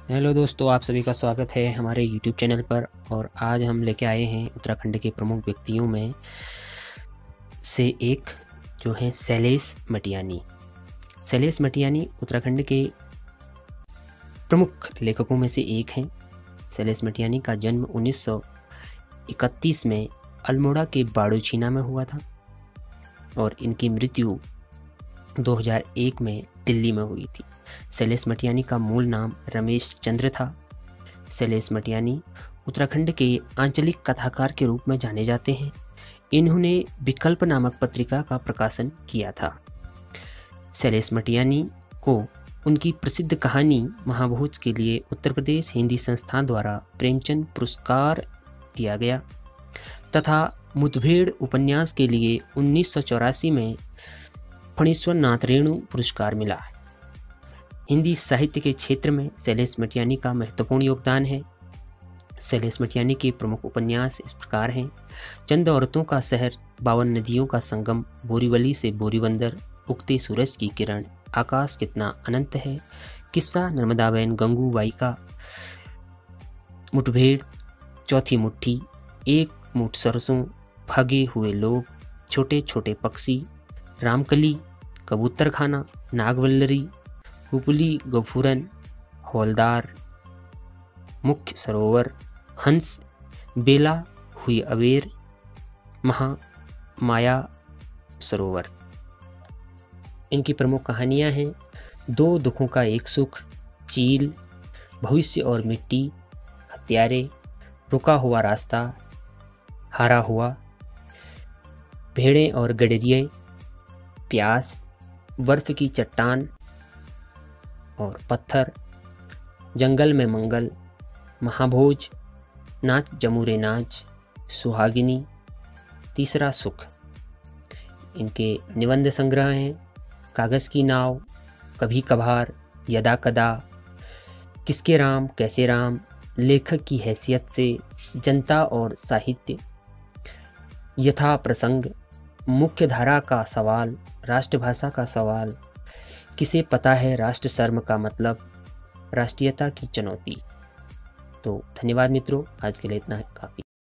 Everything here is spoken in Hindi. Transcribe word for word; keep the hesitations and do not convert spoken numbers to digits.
हेलो दोस्तों, आप सभी का स्वागत है हमारे यूट्यूब चैनल पर। और आज हम लेके आए हैं उत्तराखंड के प्रमुख व्यक्तियों में से एक जो है शैलेश मटियानी। शैलेश मटियानी उत्तराखंड के प्रमुख लेखकों में से एक हैं। शैलेश मटियानी का जन्म उन्नीस सौ इकतीस में अल्मोड़ा के बाड़ूछीना में हुआ था और इनकी मृत्यु दो हज़ार एक में दिल्ली में हुई थी। शैलेश मटियानी का मूल नाम रमेश चंद्र था। शैलेश मटियानी उत्तराखंड के आंचलिक कथाकार के रूप में जाने जाते हैं। इन्होंने विकल्प नामक पत्रिका का प्रकाशन किया था। शैलेश मटियानी को उनकी प्रसिद्ध कहानी महाभोज के लिए उत्तर प्रदेश हिंदी संस्थान द्वारा प्रेमचंद पुरस्कार दिया गया तथा मुठभेड़ उपन्यास के लिए उन्नीस सौ चौरासी में फणीश्वर नाथ रेणु पुरस्कार मिला। हिंदी साहित्य के क्षेत्र में शैलेश मटियानी का महत्वपूर्ण योगदान है। शैलेश मटियानी के प्रमुख उपन्यास इस प्रकार हैं: चंद औरतों का शहर, बावन नदियों का संगम, बोरीवली से बोरीबंदर, उगते सूरज की किरण, आकाश कितना अनंत है, किस्सा नर्मदाबेन गंगूबाई का, मुठभेड़, चौथी मुट्ठी, एक मुठ सरसों, भागे हुए लोग, छोटे छोटे पक्षी, रामकली, कबूतर खाना, नागवल्लरी, कुपली गफूरन, हौलदार, मुख्य सरोवर, हंस, बेला हुई अवेर, महा माया सरोवर। इनकी प्रमुख कहानियां हैं: दो दुखों का एक सुख, चील, भविष्य और मिट्टी, हत्यारे, रुका हुआ रास्ता, हारा हुआ, भेड़ें और गडरिये, प्यास, बर्फ की चट्टान और पत्थर, जंगल में मंगल, महाभोज, नाच जमूरे नाच, सुहागिनी, तीसरा सुख। इनके निबंध संग्रह हैं: कागज़ की नाव, कभी कभार, यदा कदा, किसके राम कैसे राम, लेखक की हैसियत से, जनता और साहित्य, यथा प्रसंग, मुख्य धारा का सवाल, राष्ट्रभाषा का सवाल, किसे पता है राष्ट्र शर्म का मतलब, राष्ट्रीयता की चुनौती। तो धन्यवाद मित्रों, आज के लिए इतना काफ़ी।